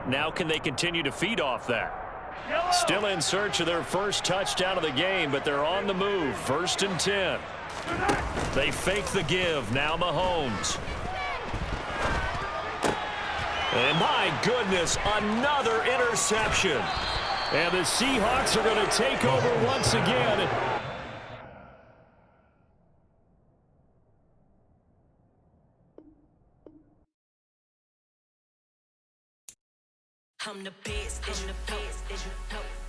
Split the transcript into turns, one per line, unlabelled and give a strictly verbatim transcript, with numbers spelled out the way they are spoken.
Now can they continue to feed off that? Still in search of their first touchdown of the game, but they're on the move. First and ten. They fake the give. Now Mahomes. And my goodness, another interception. And the Seahawks are going to take over once again.
I'm the best, I'm the best,